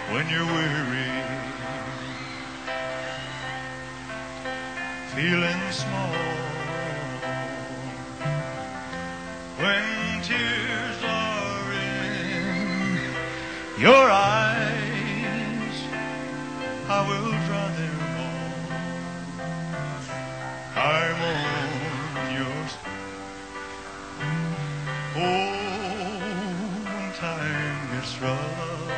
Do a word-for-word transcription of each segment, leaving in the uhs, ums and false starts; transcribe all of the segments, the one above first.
when you're weary, feeling small, when tears are in your eyes, I will dry them all. I'm on yours. Oh, when time gets rough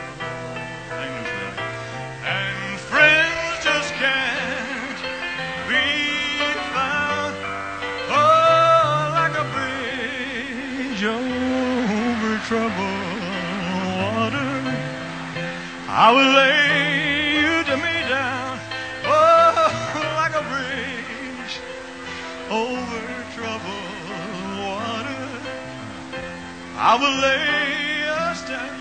and friends just can't be found, oh, like a bridge over troubled water, I will lay you to me down, oh, like a bridge over troubled water, I will lay us down.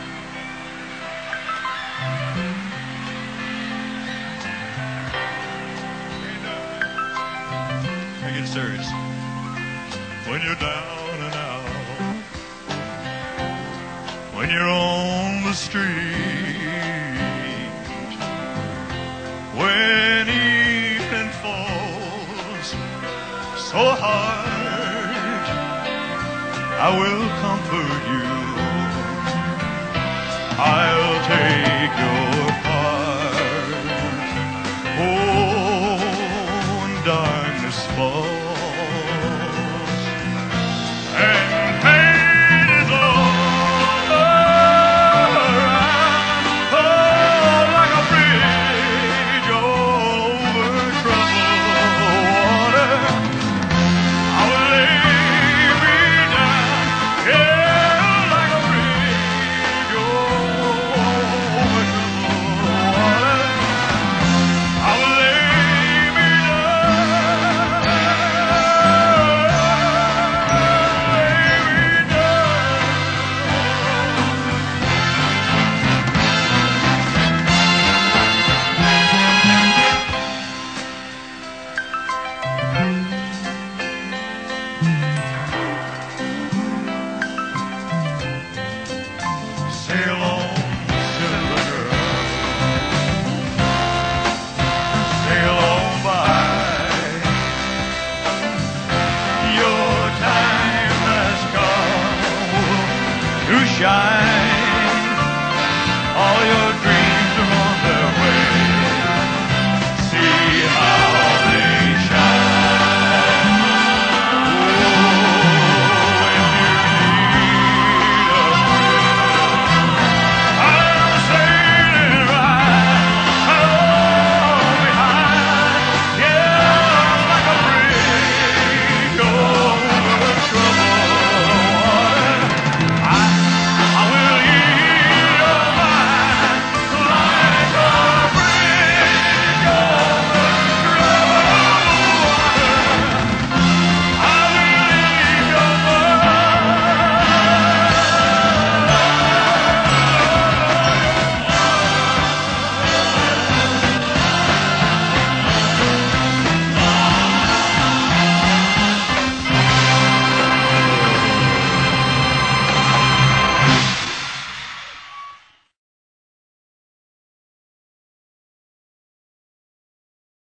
Take it serious. When you're down and out, when you're on the street, when evening falls so hard, I will comfort you. I'll